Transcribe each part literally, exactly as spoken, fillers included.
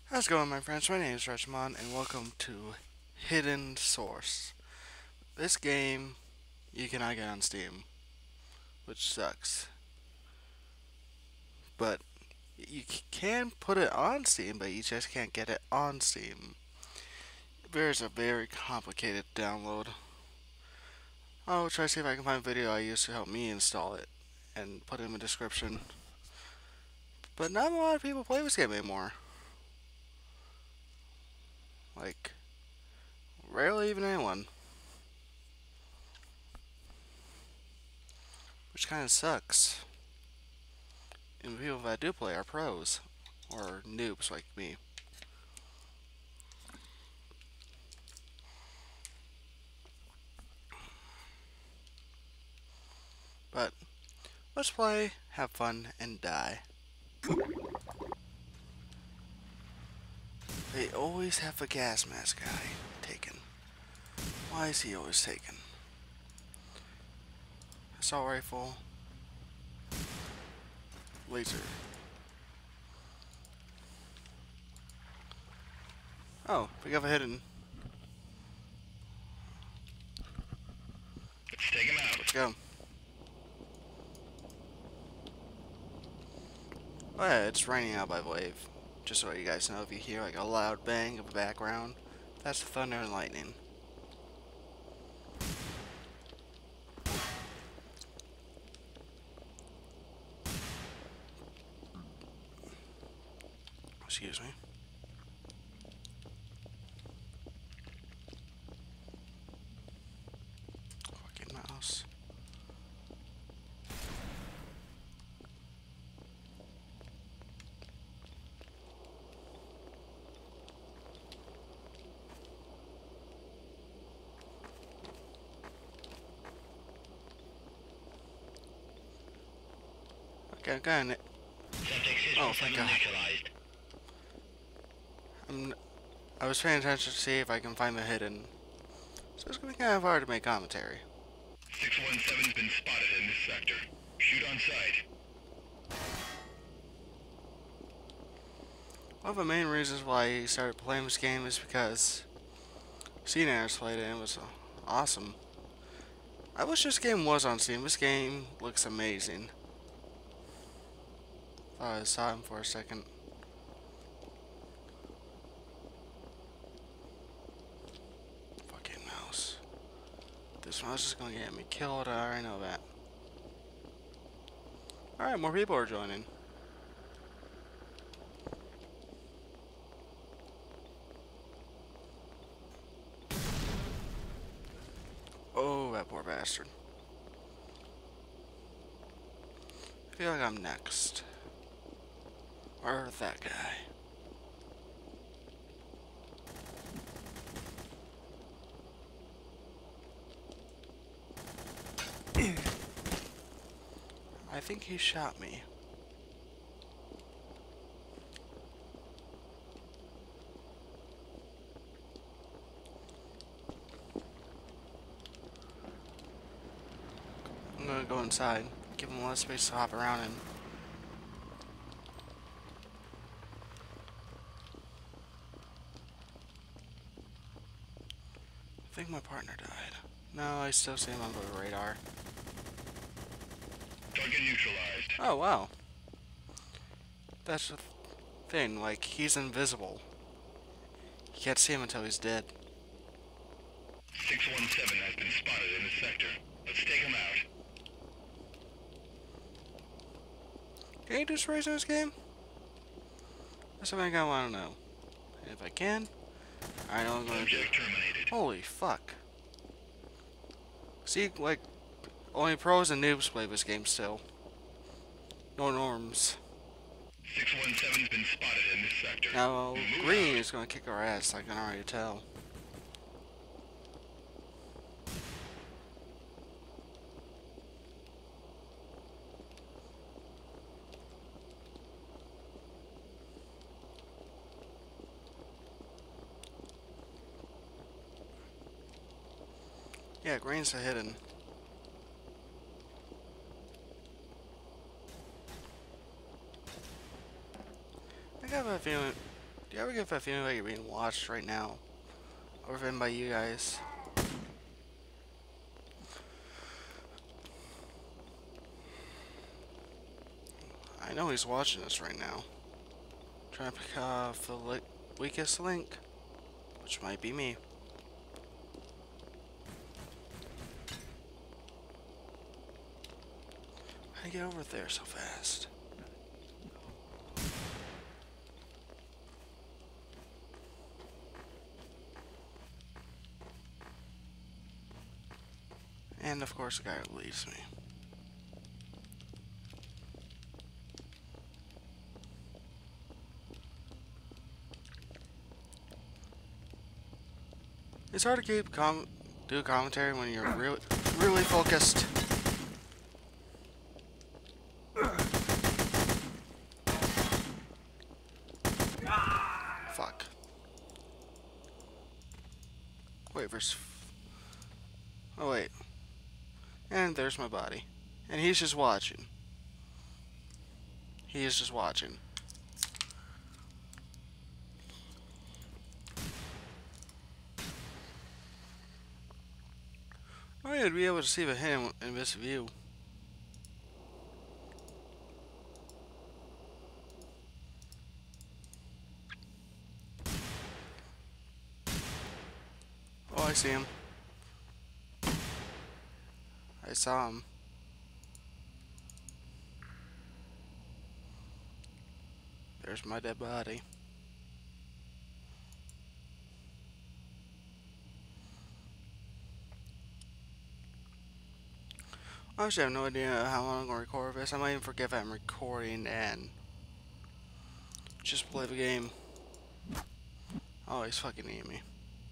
How's it going, my friends? My name is Regimon, and welcome to Hidden Source. This game you cannot get on Steam, which sucks. But you can put it on Steam, but you just can't get it on Steam. There's a very complicated download. I'll try to see if I can find a video I used to help me install it and put it in the description. But not a lot of people play this game anymore. Like, rarely even anyone. Which kind of sucks. And the people that do play are pros. Or noobs like me. But let's play, have fun, and die. They always have a gas mask guy taken. Why is he always taken? Assault rifle. Laser. Oh, we got a hidden. Let's take him out. Let's go. Oh yeah, it's raining out by the wave. Just so you guys know, if you hear like a loud bang of the background, that's thunder and lightning. Excuse me. Fucking mouse. Okay, I got it. Subject system Oh, thank God. neutralized. I'm, I was paying attention to see if I can find the hidden. So it's gonna be kind of hard to make commentary. six one seven's been spotted in this sector. Shoot on sight. One of the main reasons why I started playing this game is because CNARS played it and it was awesome. I wish this game was on Steam. This game looks amazing. Thought I saw him for a second. Fucking mouse. This mouse is gonna get me killed, I already know that. Alright, more people are joining. Oh, that poor bastard. I feel like I'm next. Or that guy. I think he shot me. I'm gonna go inside. Give him less space to hop around in. I think my partner died. No, I still see him on the radar. Target neutralized. Oh, wow. That's the thing, like, he's invisible. You can't see him until he's dead. six one seven has been spotted in this sector. Let's take him out. Can you do sprays in this game? That's something I want to know. And if I can, I know I'm gonna do. Subject terminated. Holy fuck. See, like, only pros and noobs play this game still. No norms. six one seven's been spotted in this sector. Now, Move green out. is gonna kick our ass, I can already tell. Yeah, green's a hidden. I got a feeling. Do you ever get that feeling like you're being watched right now? Or even by you guys? I know he's watching us right now. Trying to pick off the li weakest link. Which might be me. How do you get over there so fast? And of course the guy who leaves me. It's hard to keep com do commentary when you're really really focused. Fuck. Wait, verse. Oh wait. And there's my body. And he's just watching. He is just watching. Oh yeah, to be able to see the him in this view. Oh, I see him. I saw him. There's my dead body. I actually have no idea how long I'm gonna record this. I might even forget that I'm recording and just play the game. Oh, he's fucking eating me.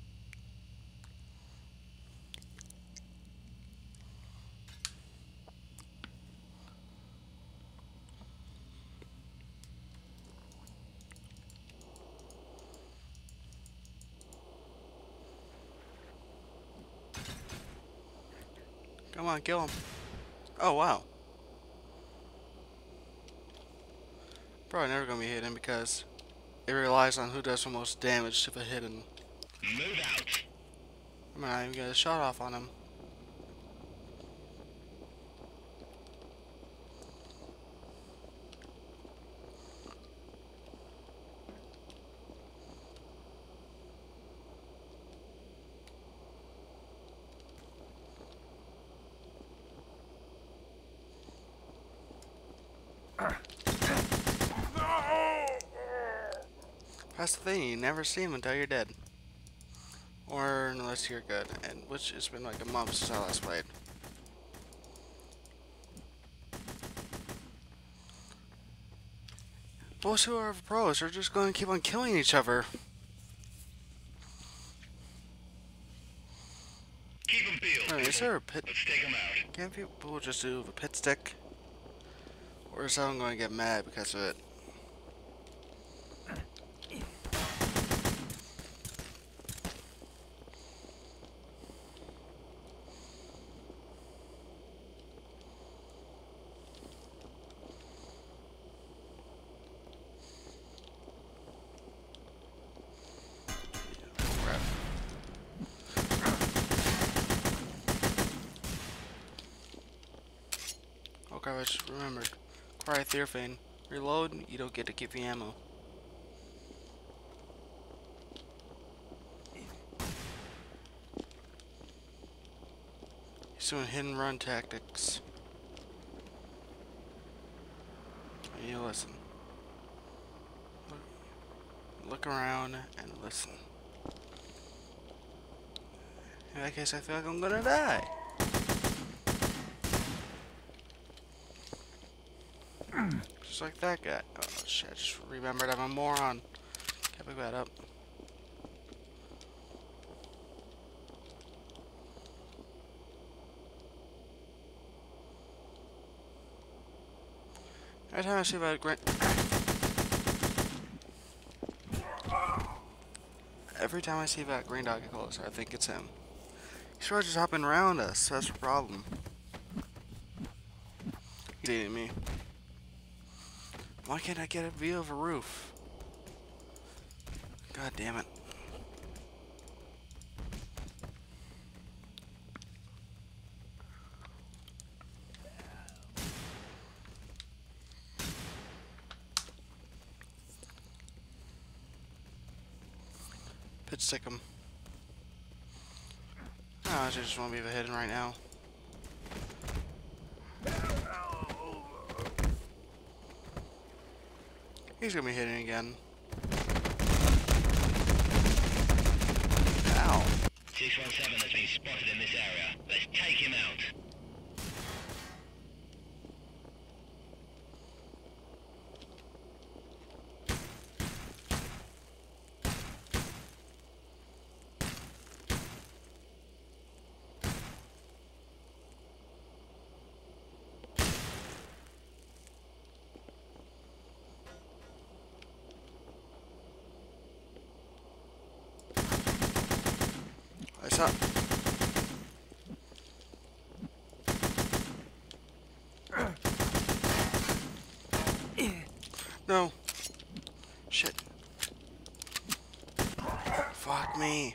Come on, kill him. Oh, wow. Probably never gonna be hidden because it relies on who does the most damage to the hidden. Move out. I'm not even get a shot off on him. That's the thing, you never see him until you're dead. Or unless you're good, and which has been like a month since I last played. Most who are pros are just going to keep on killing each other. Keep them peeled. Wait, is there a pit? Let's take them out. Can't people just do the pit stick? Or is someone going to get mad because of it? Okay, I just remembered. Cryotherapine. Reload, you don't get to keep the ammo. He's doing hit and run tactics. You listen. Look, look around and listen. In that case, I feel like I'm gonna die. Just like that guy. Oh shit, I just remembered I'm a moron. Can't pick that up. Every time I see that green... Every time I see that green dog get closer, I think it's him. He's probably just hopping around us, that's the problem. He's eating me. Why can't I get a view of a roof? God damn it. Pitch stick him. Oh, I just want to be hidden right now. He's gonna be hitting again. Ow. six one seven has been spotted in this area. Let's take him out. What's up? No. Shit. Fuck me.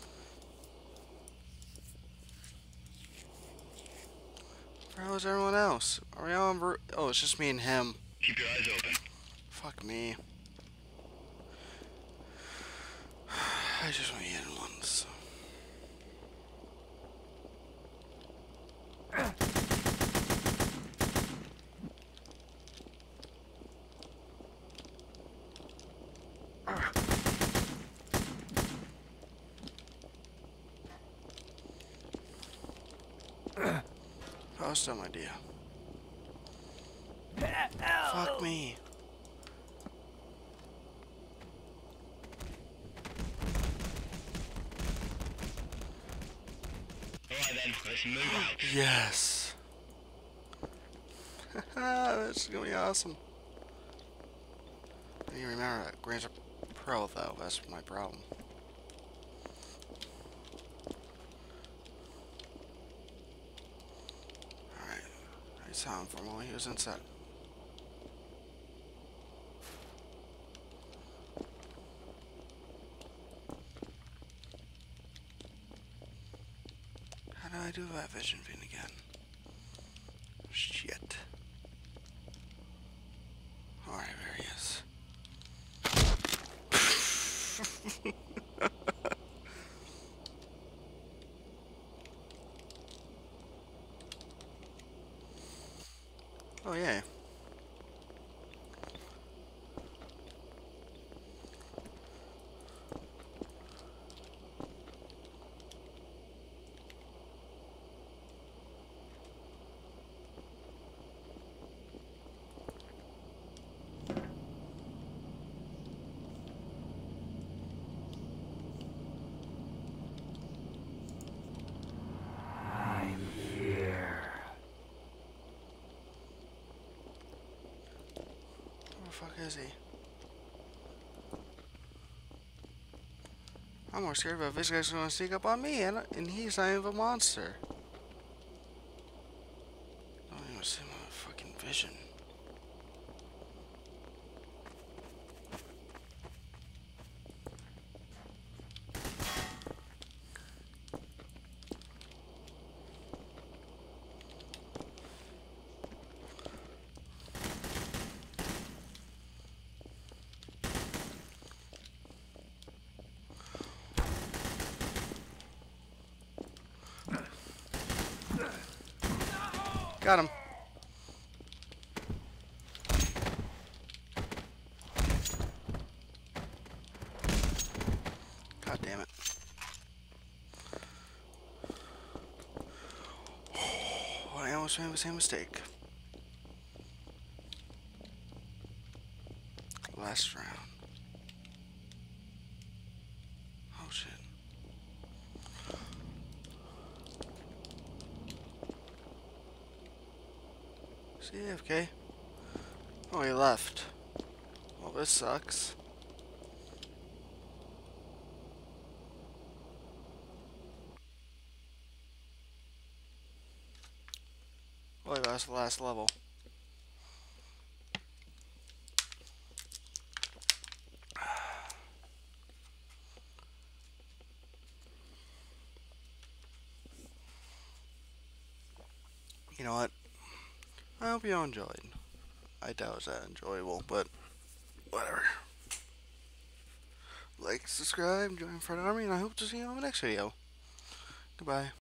Where was everyone else? Are we all on ver- Oh, it's just me and him. Keep your eyes open. Fuck me. I just want to get in once. That was a dumb idea. Fuck me. Alright then, let's move out. Yes. That's gonna be awesome. I need to remember that. Grants are pro though, that's my problem. Alright. I saw him for a moment, he was inside. How do I do that vision thing again? Shit. Alright, there he is. Oh, yeah. Where the fuck is he? I'm more scared about this guy's gonna sneak up on me, and, and he's not even a monster. I don't even see my fucking vision. Got him. God damn it. Oh, I almost made the same mistake. Last round. Oh shit. C F K. Oh, he left. Well, this sucks. Oh, that's the last level. You know what? I hope you enjoyed. I doubt it's that enjoyable, but whatever. Like, subscribe, join Fred Army, and I hope to see you on the next video. Goodbye.